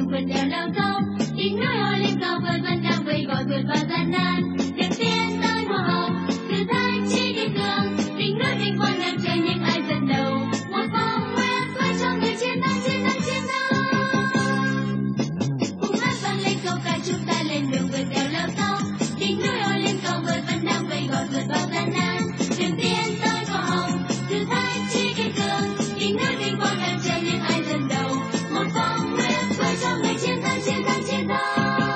đường vượt đèo leo sông, đỉnh núi hoa lên cao vời vẫn đang vây gọi vượt qua gian nan. Đường tiến tới mùa hồng, thử thách chỉ kiên cường, đỉnh núi vinh quang đang chờ những ai dẫn đầu. Một vòng nguyệt quay cho người chiến thắng, chiến thắng, chiến thắng. Cùng hát vang lên câu ca chúng ta lên đường vượt đèo leo sông, đỉnh núi hoa lên cao vời vẫn đang vây gọi vượt qua gian nan. Đường tiến tới mùa hồng, thử thách chỉ kiên cường, đỉnh núi vinh quang đang chờ những ai dẫn đầu. Một vòng nguyệt quay cho người chiến thắng, chiến thắng, chiến thắng.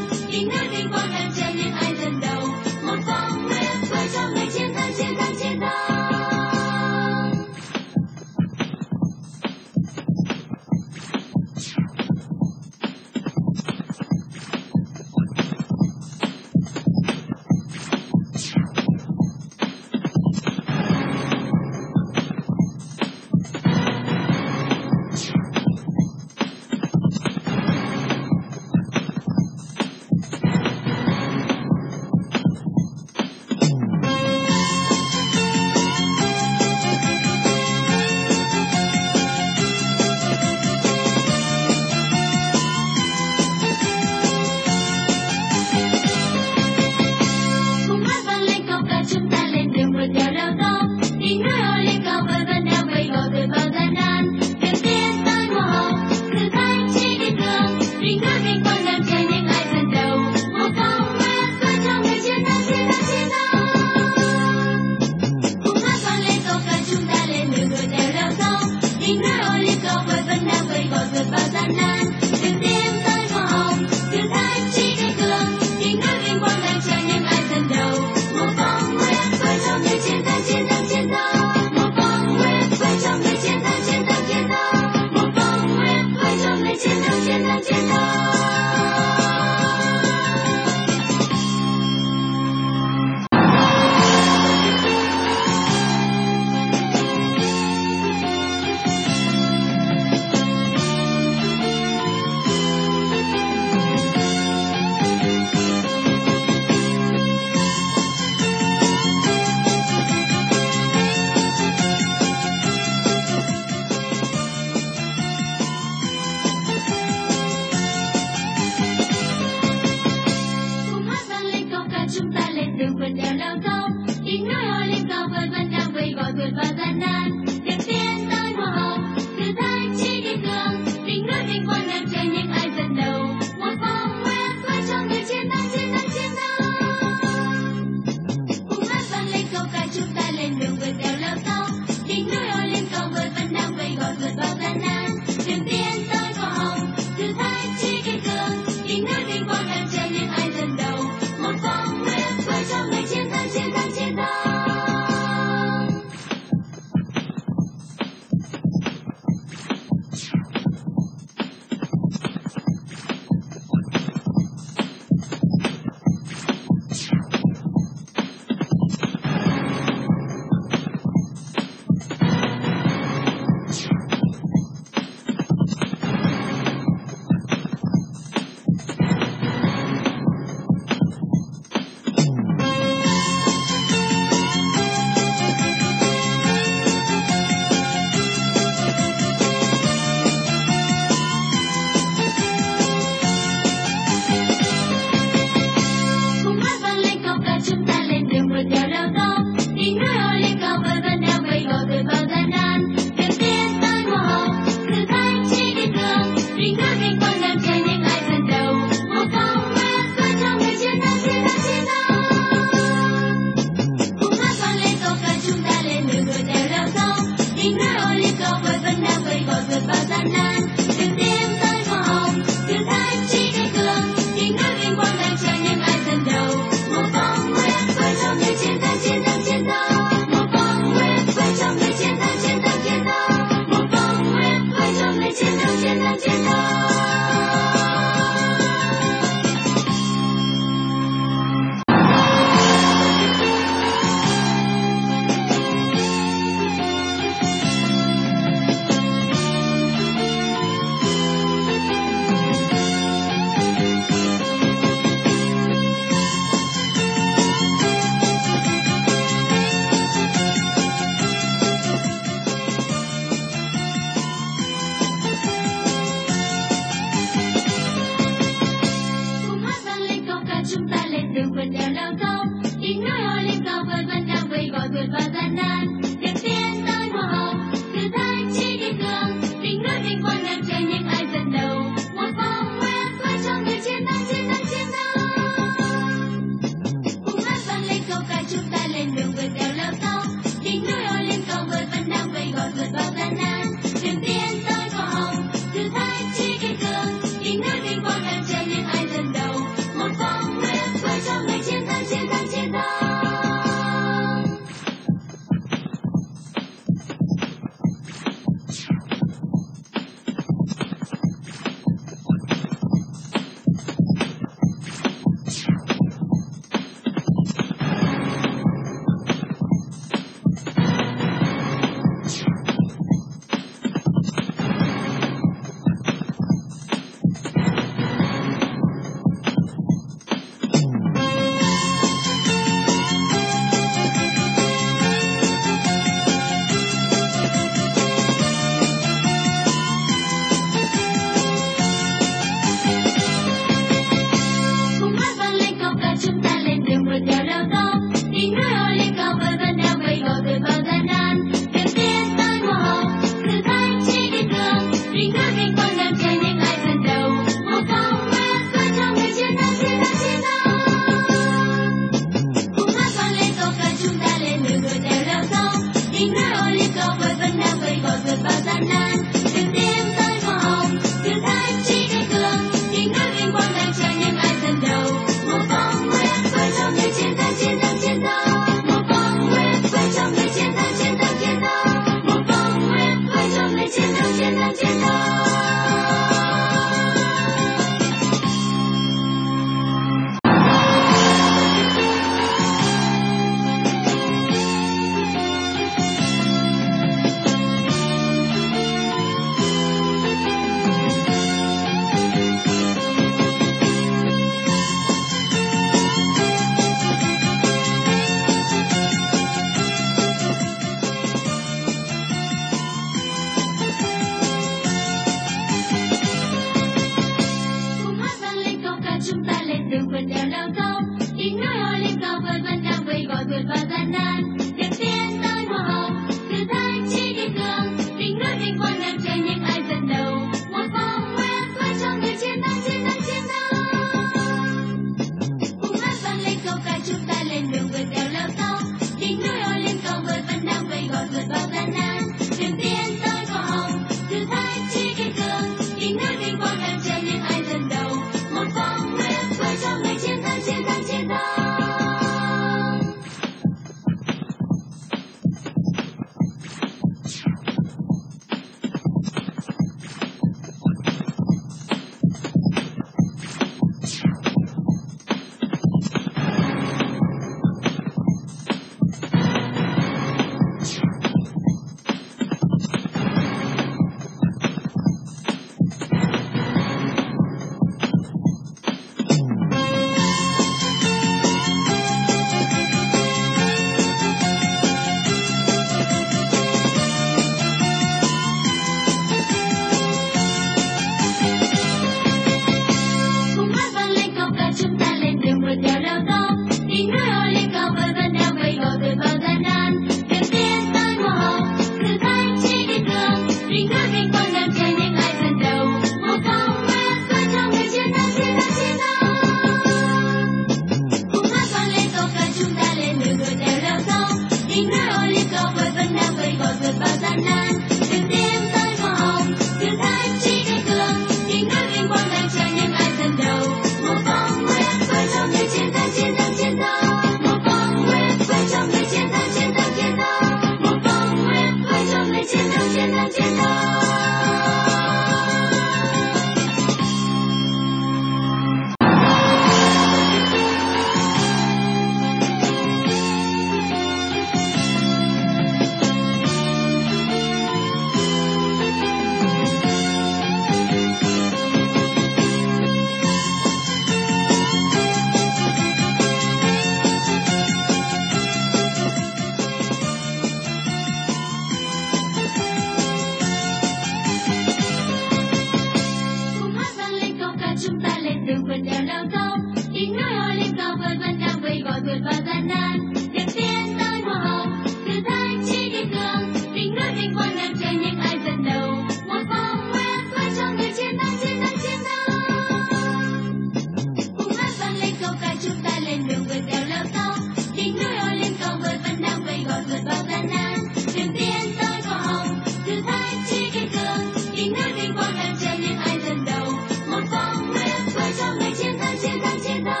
vượt bao gian nan. Đường tiến tới màu hồng, thử thách chỉ kiên cường, đỉnh núi vinh quang đang chờ những ai lần đầu. Một phong nguyện với cho người chiến thắng, chiến thắng, chiến thắng.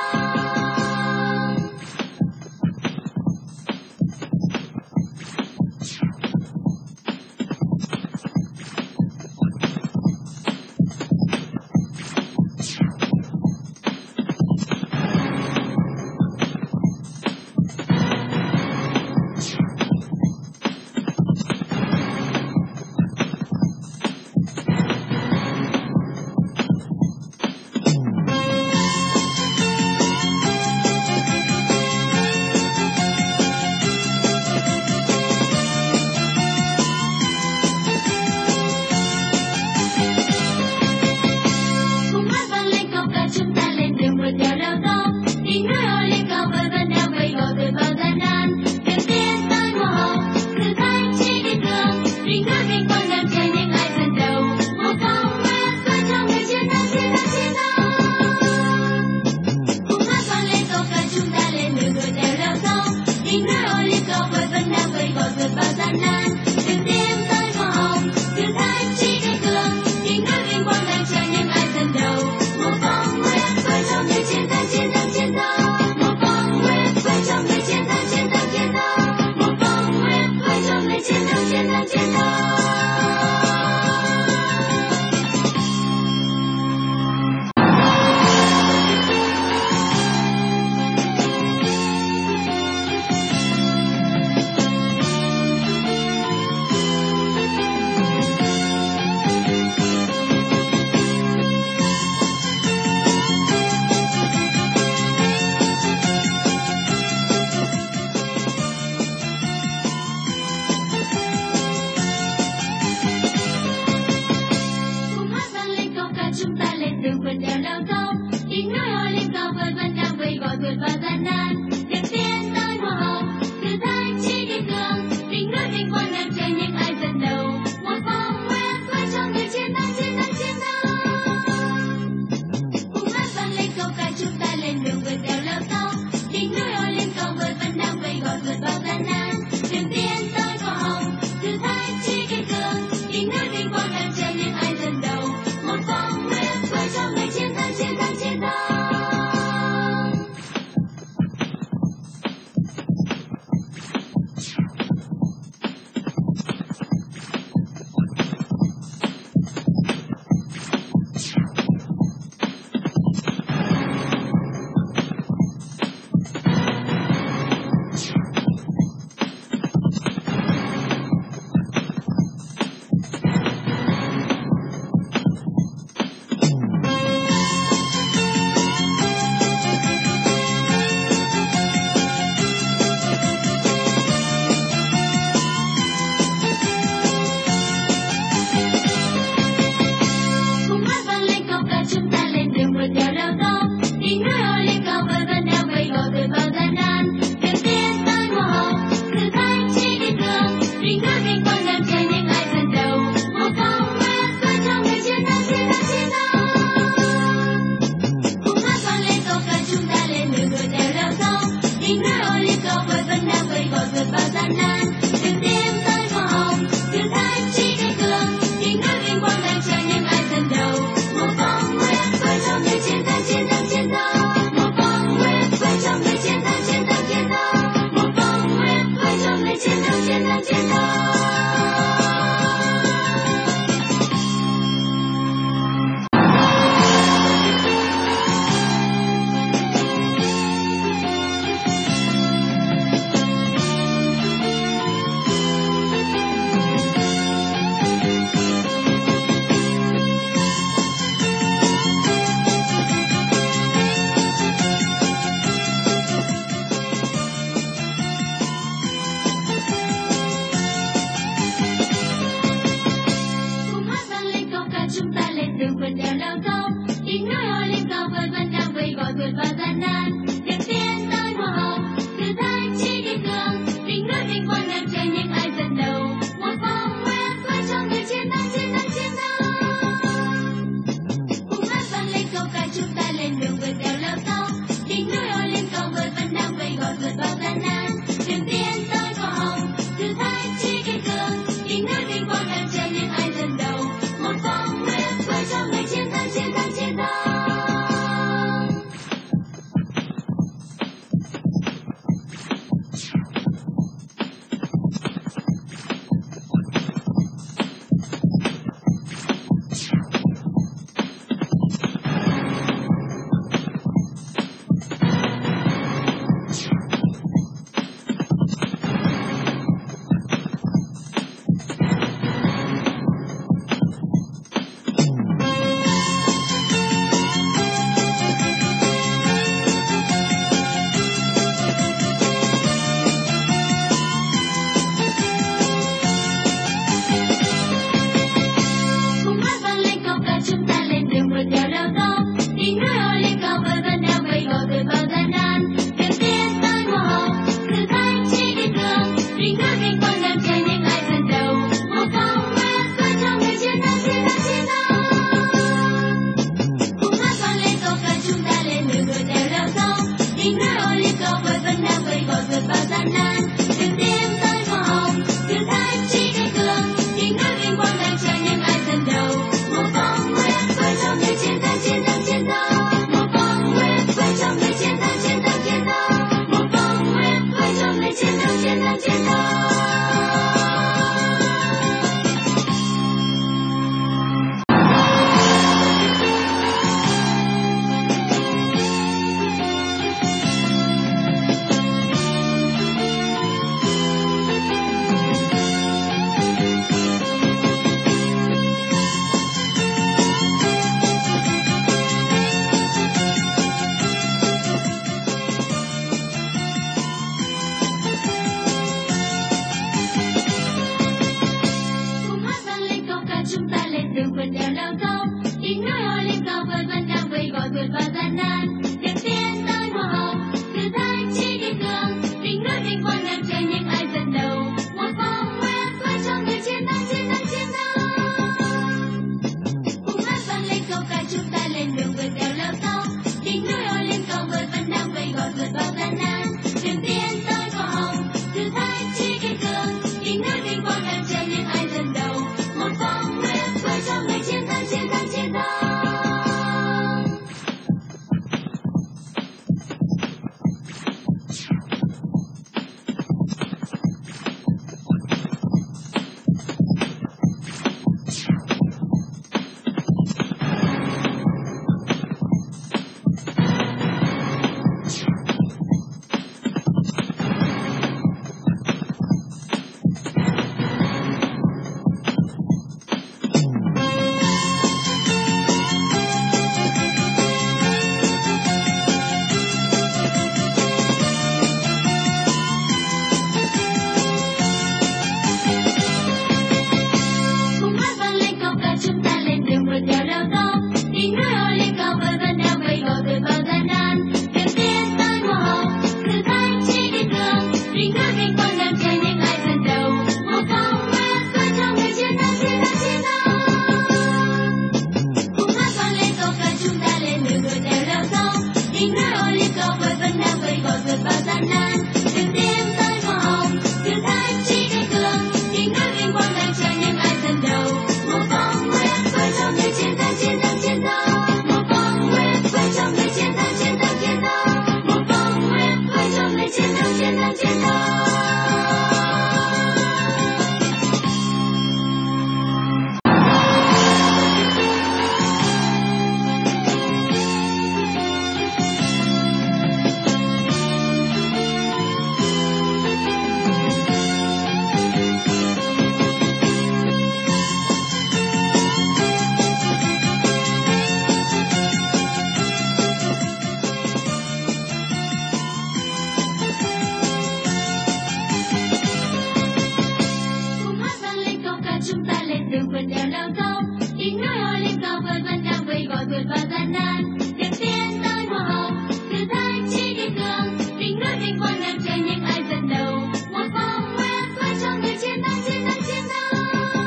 chúng ta lên đường vượt đèo leo sóng. Tiếng nói ôi lên cao vời vẫn đang vây gọi vượt vào gian nan. Đường tiến tới mùa hồng, thử thách chỉ đi cường. Đỉnh núi vinh quang đang chờ những ai dẫn đầu. Một phong nguyên quay cho người chiến thắng, chiến thắng, chiến thắng.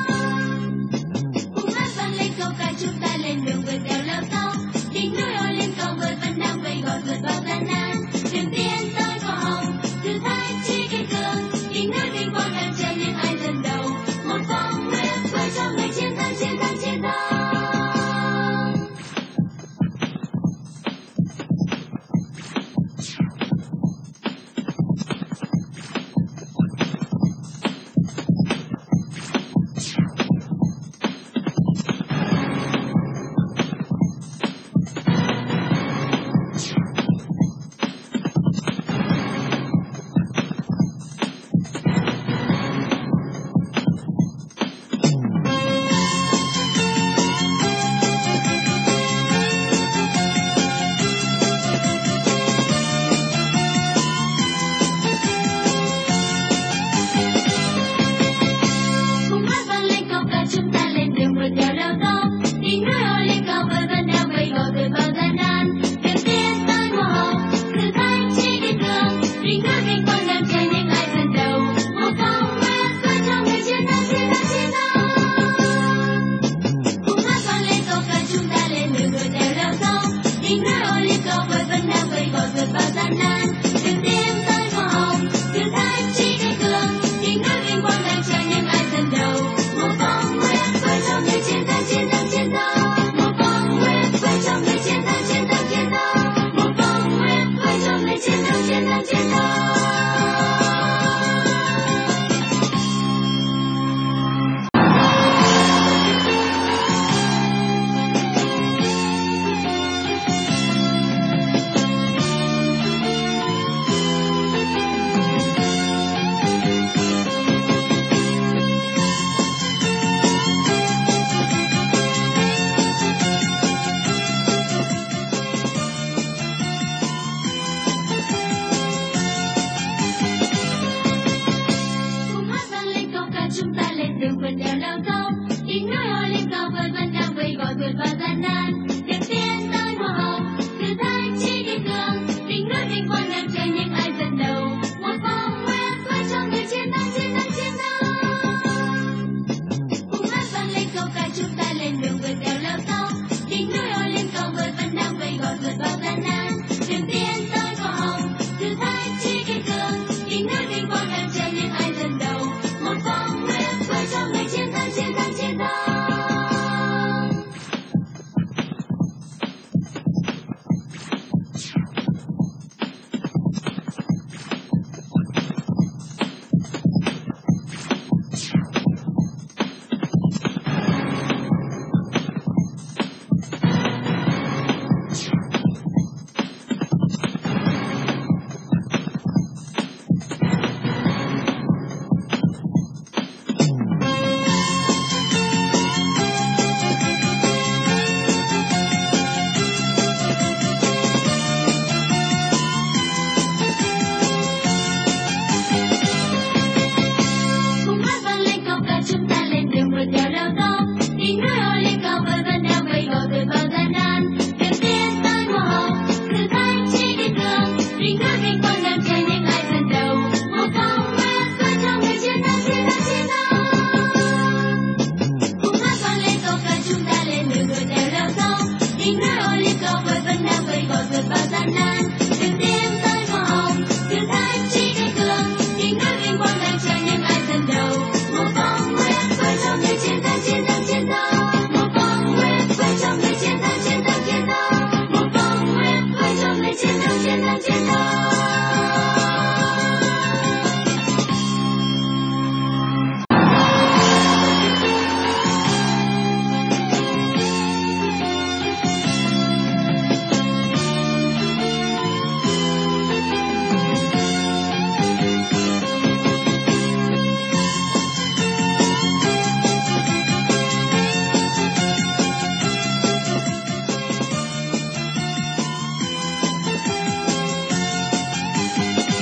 Cùng hát vang lên câu ca chúng ta lên đường vượt đèo leo sóng. Đỉnh núi ôi lên cao vời vẫn đang vây gọi vượt vào gian nan. Đường tiến tới mùa hồng, thử thách chỉ đi cường. Đỉnh núi vinh quang đang chờ những ai dẫn đầu. Một phong nguyên quay cho người chiến thắng, chiến thắng, chiến thắng.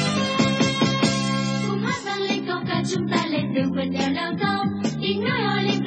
chúng ta lên đường vượt đèo leo sóng. Tiếng nói ôi lên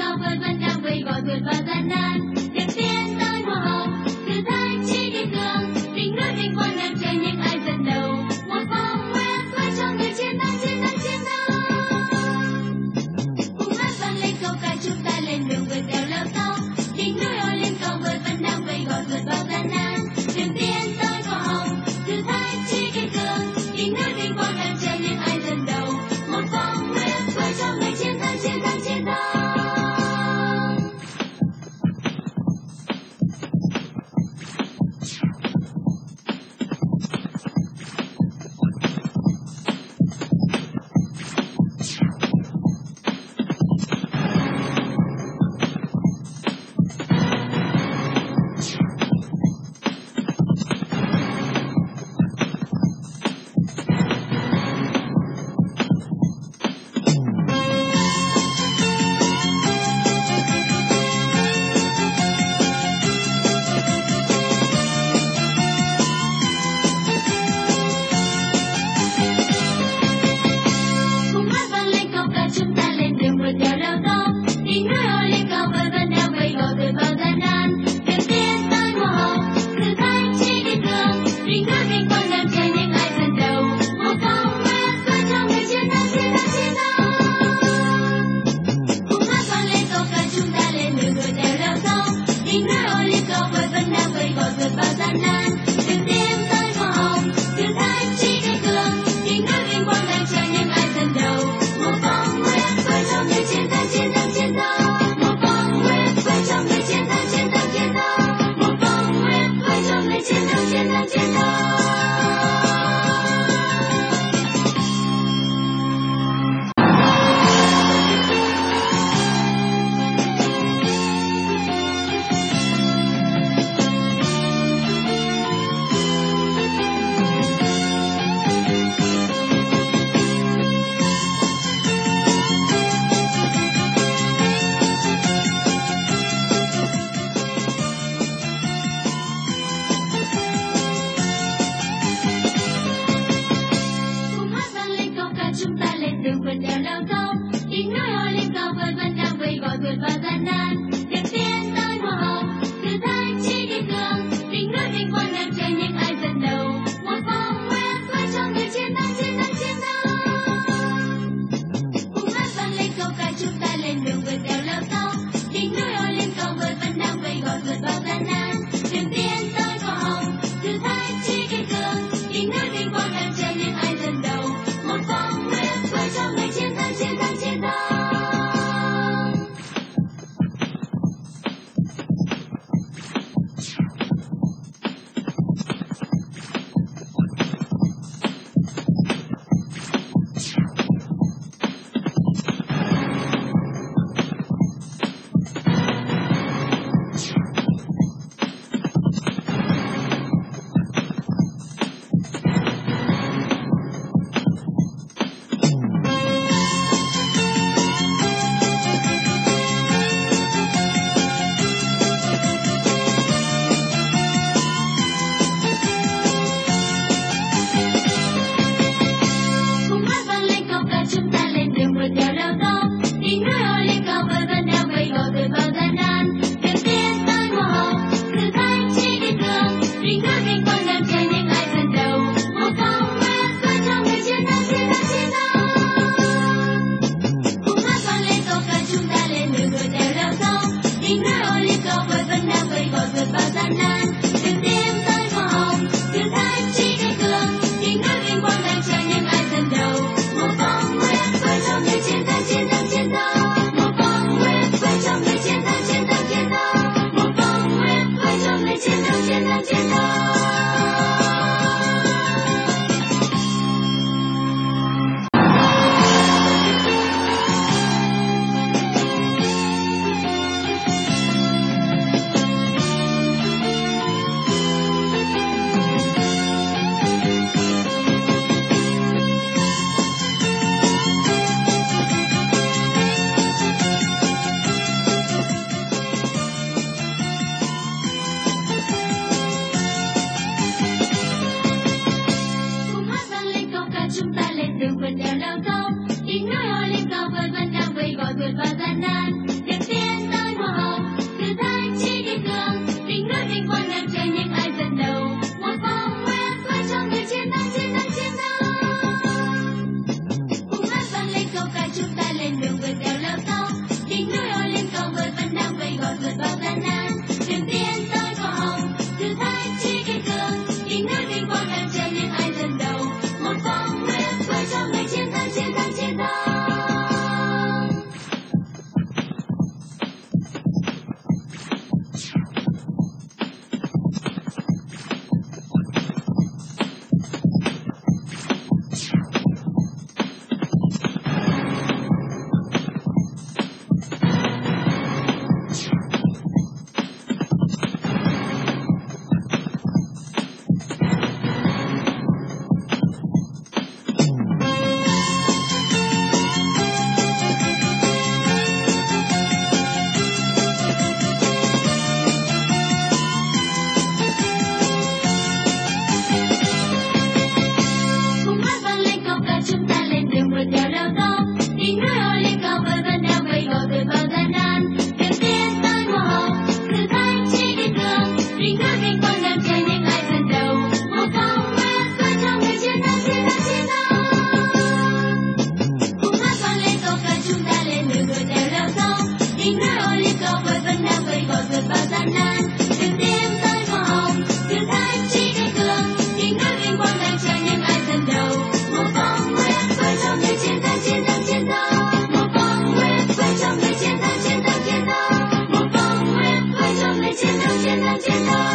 tiếng nói ô liu cầu vời vẫn đang vây gọi vượt bao gian nan. Đừng tìm tới màu hồng, thử thách chỉ để cường, tiếng nói vinh quang đang chờ những ai dẫn đầu. Một vòng nguyệt quay trong người chiến thắng, chiến thắng, chiến thắng. Một vòng nguyệt quay trong người chiến thắng, chiến thắng, chiến thắng. Một vòng nguyệt quay trong người chiến thắng, chiến thắng, chiến thắng.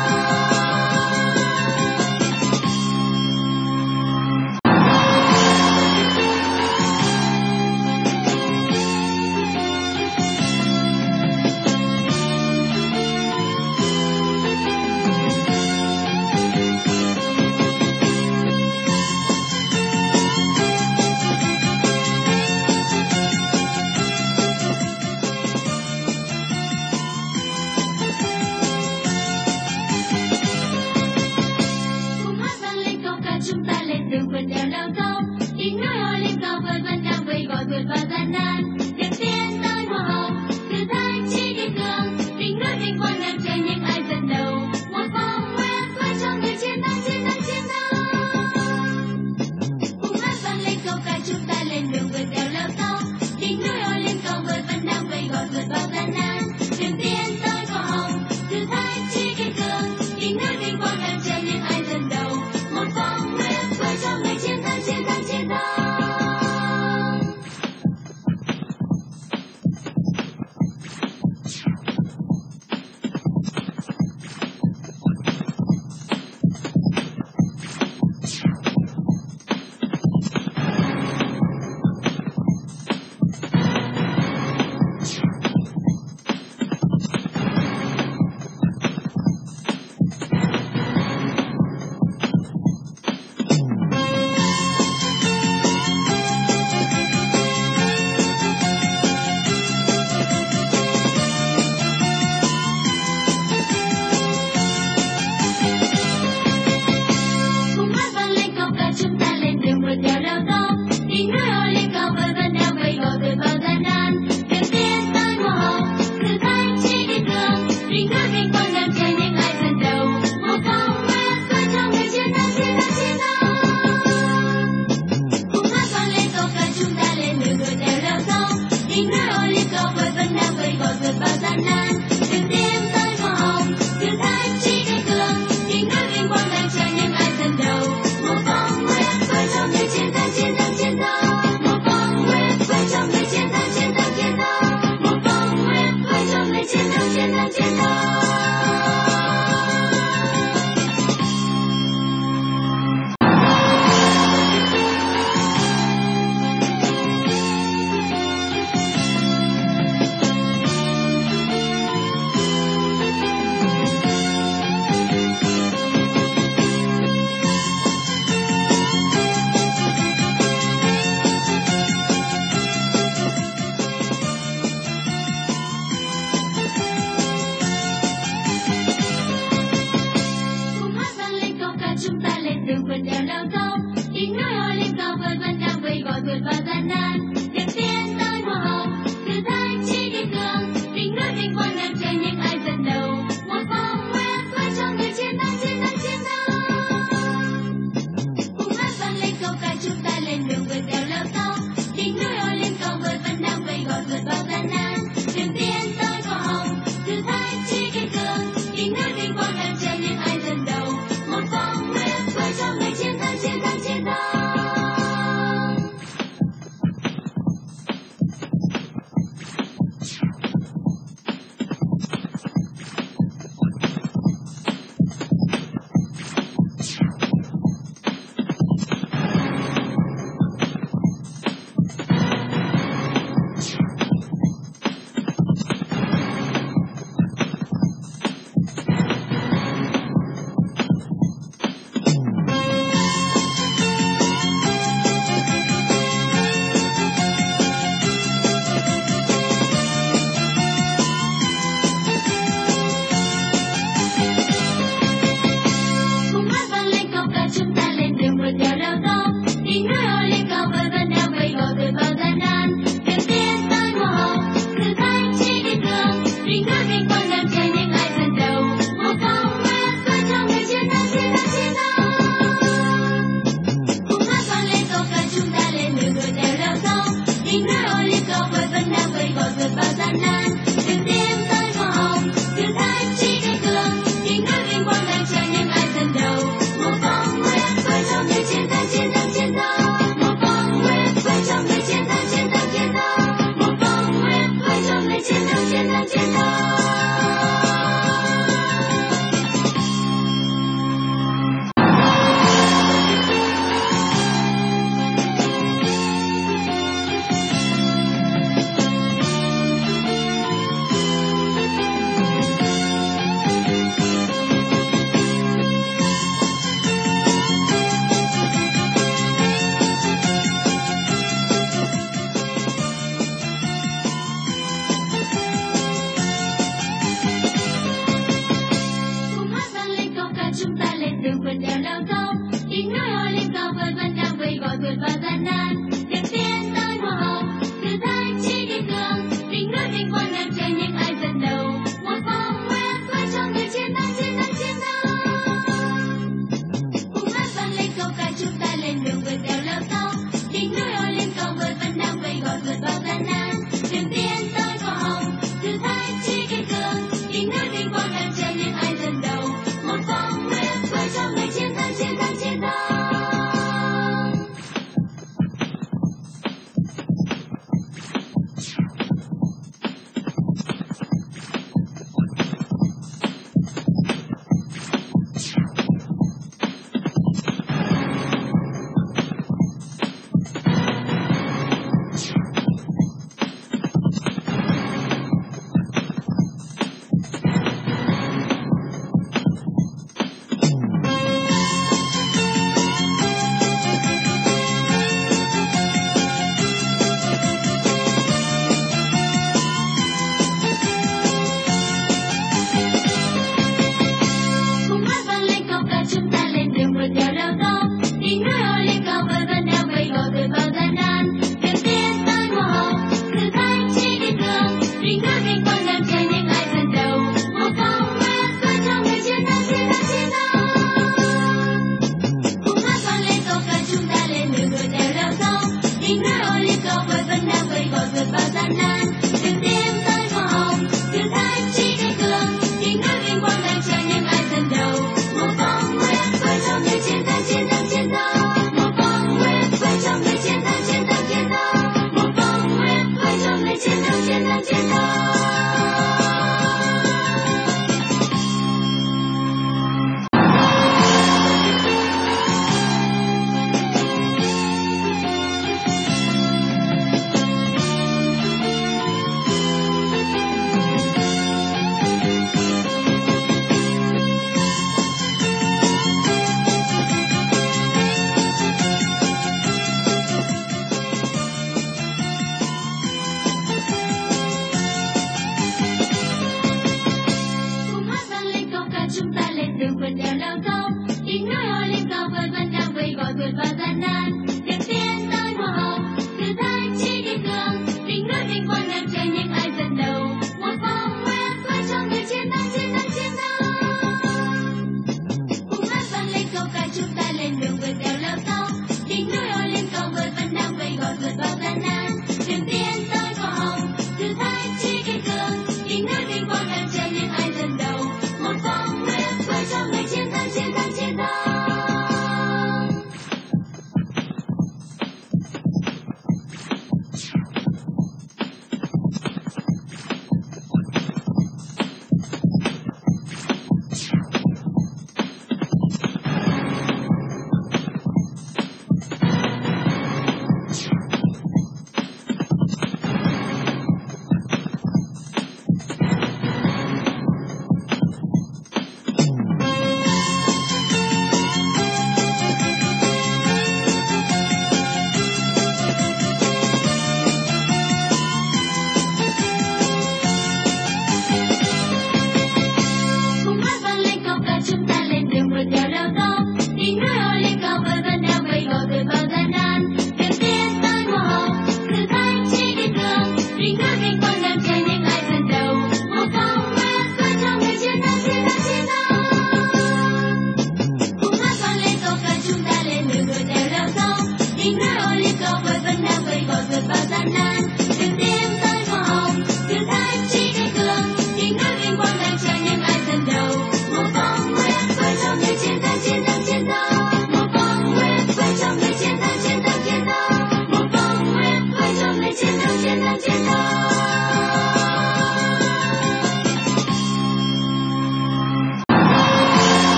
Chúng ta lên đường vượt đèo leo sông, tiếng nói ô liu cầu vời vẫn đang vây gọi vượt bao gian nan. Đừng tiến tới màu hồng, thử thách chỉ để cường, tiếng nói vinh quang đang chờ những ai dẫn đầu. Một vòng nguyệt quay trong người chiến thắng, chiến thắng, chiến thắng. Cùng hát vang lên câu ca chúng ta lên đường vượt đèo leo sông, tiếng nói ô liu cầu vời vẫn đang vây gọi vượt bao gian nan. Đừng tiến tới màu hồng, thử thách chỉ để cường, tiếng nói vinh quang đang chờ những ai dẫn đầu. Một vòng nguyệt quay trong người chiến thắng, chiến thắng, chiến thắng. Chúng ta lên đường vượt đèo leo sông, tiếng nói ô liu cầu vời vẫn đang vây gọi vượt bao gian nan. Đừng tiến tới màu hồng, thử thách chỉ để cường, tiếng nói vinh quang đang chờ những ai dẫn đầu. Một vòng nguyệt quay trong người chiến thắng, chiến thắng, chiến thắng. Cùng hát vang lên câu ca chúng ta lên đường vượt đèo leo sông, tiếng nói ô liu cầu vời vẫn đang vây gọi vượt bao gian nan. Đừng tiến tới màu hồng, thử thách chỉ để cường, tiếng nói vinh quang đang chờ những ai dẫn đầu. Một vòng nguyệt quay trong người chiến thắng, chiến thắng, chiến thắng. Một vòng nguyệt quay trong người chiến thắng, chiến thắng, chiến thắng. Một vòng nguyệt quay trong người chiến thắng, chiến thắng, chiến thắng.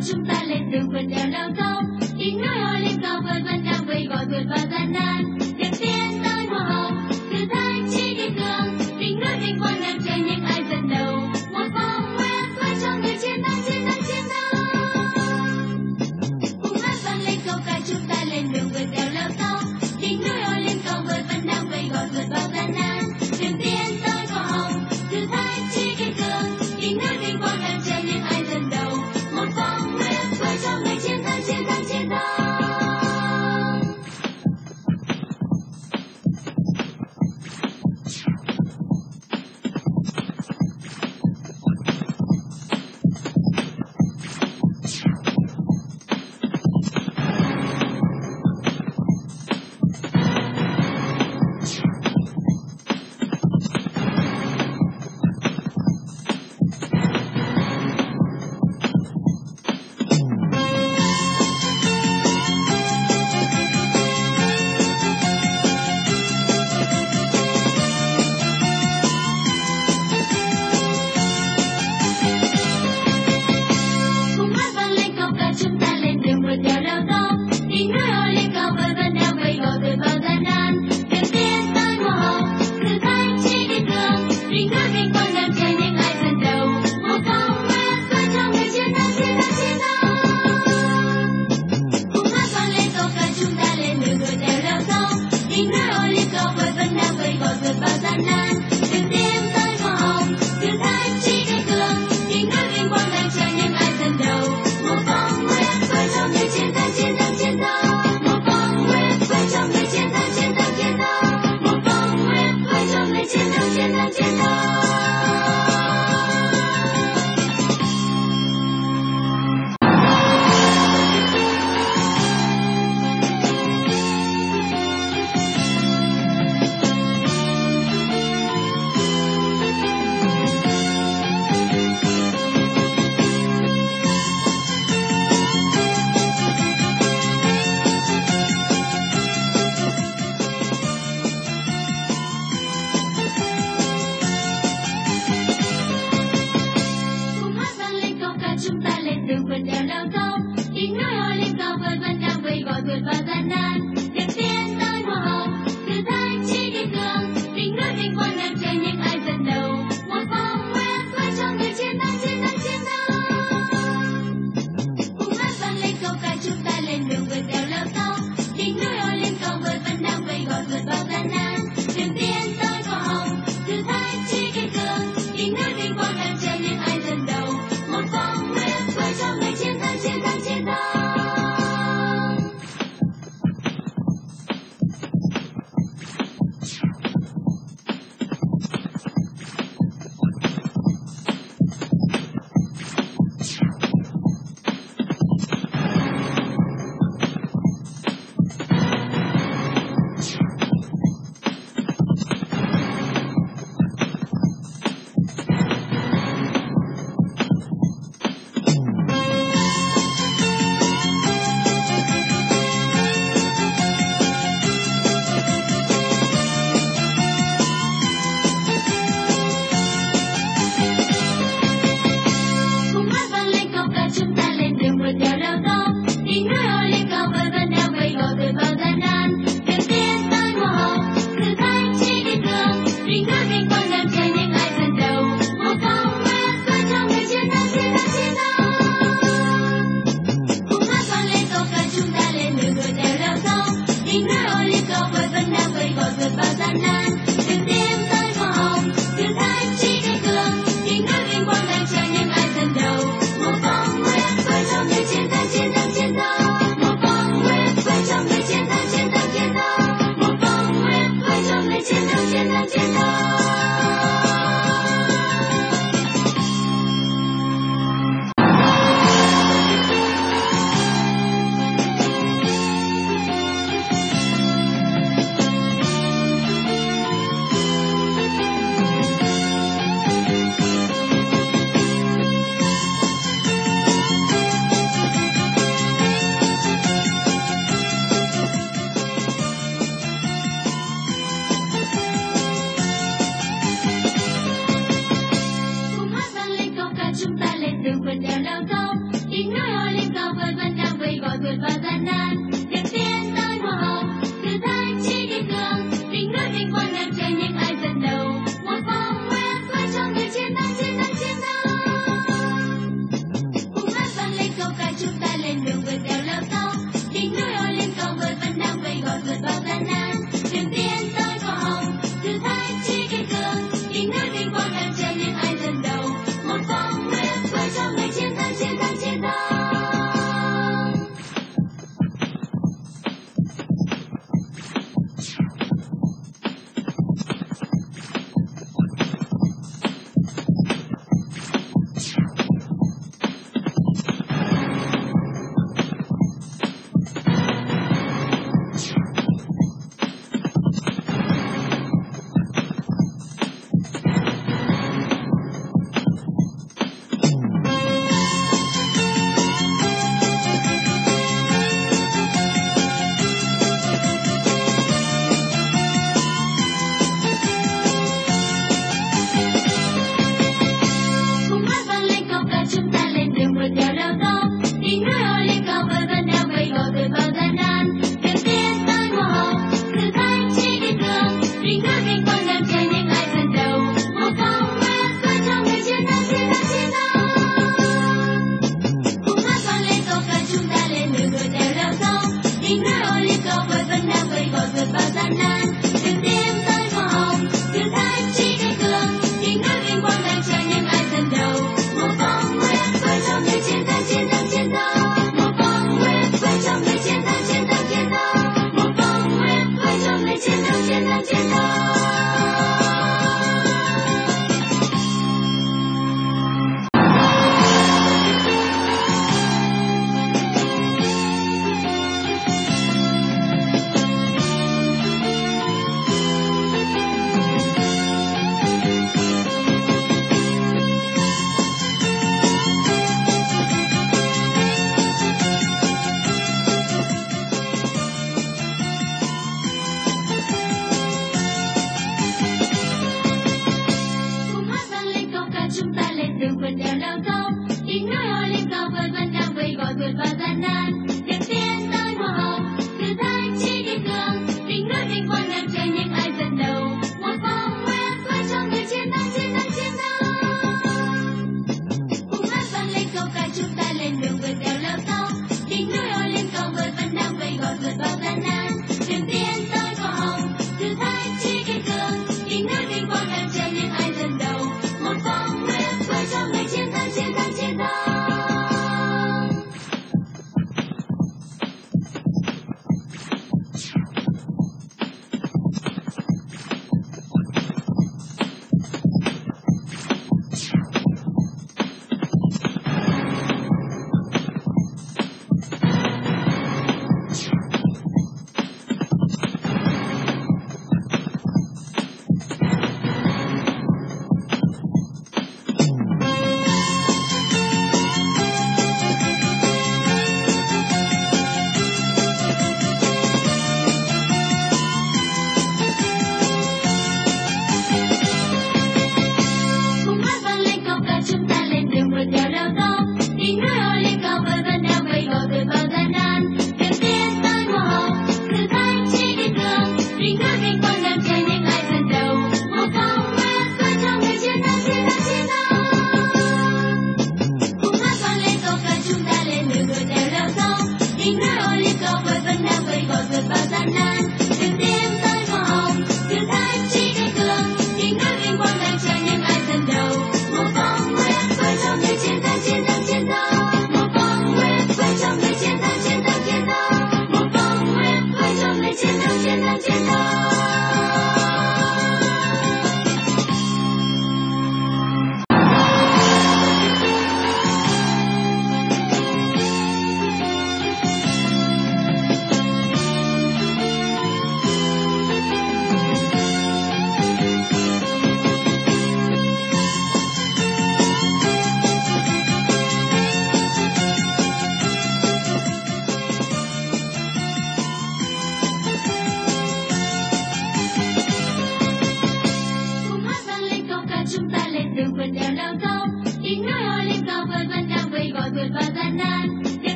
chúng ta lên đường vượt đèo leo dốc, tiếng nói hò lên cao vời vẫn đang vây gọi vượt vào gian nan, tìm tiến tới mùa hồng, thử thách chỉ đi cường, đỉnh núi vinh quang đang chờ những ai dẫn đầu, một vòng nguyệt quay cho người chiến thắng, chiến thắng, chiến thắng. Cùng hát vang lên câu ca chúng ta lên đường vượt đèo leo dốc, đỉnh núi hò lên cao vời vẫn đang vây gọi vượt vào gian nan, tìm tiến tới mùa hồng, thử thách chỉ đi cường, đỉnh núi vinh quang đang chờ những ai dẫn đầu, một vòng nguyệt quay cho người chiến thắng, chiến thắng, chiến thắng. Cùng hát vang lên câu ca chúng ta lên đường vượt đèo leo dốc, đỉnh núi hò lên cao vời vẫn đang vây gọi vượt vào gian nan, tìm tiến tới mùa hồng, thử thách chỉ đi cường, đỉnh núi vinh quang đang chờ những ai dẫn đầu, một vòng nguyệt quay cho người chiến thắng, chiến thắng, chiến thắng. Cùng hát vang lên câu ca chúng ta lên đường vượt đèo leo dốc, đỉnh núi hò lên cao vời vẫn đang vây gọi vượt vào gian nan, tìm tiến tới mùa hồng, thử thách chỉ đi cường, đỉnh núi vinh quang đang chờ những ai dẫn đầu, một vòng nguyệt quay cho người chiến thắng, chiến thắng, chiến thắng. Một vòng nguyệt quay cho người chiến thắng, chiến thắng, chiến thắng. Một vòng nguyệt quay cho người chiến thắng, chiến thắng, chiến thắng. Cùng hát vang lên câu ca chúng ta lên đường vượt đèo leo dốc, đỉnh núi hò lên cao vời vẫn đang vây gọi vượt vào gian nan, tìm tiến tới mùa hồng, thử thách chỉ đi cường, đỉnh núi vinh quang đang chờ những ai dẫn đầu, một vòng nguyệt quay cho người chiến thắng, chiến thắng, chiến thắng. Cùng hát vang lên câu ca chúng ta lên đường vượt đèo leo dốc, đỉnh núi hò lên cao vời vẫn đang vây gọi vượt vào gian nan, tìm tiến tới mùa hồng, thử thách chỉ đi cường, đỉnh núi vinh quang đang chờ những ai dẫn đầu, một vòng nguyệt quay cho người chiến thắng, chiến thắng, chiến gian nan.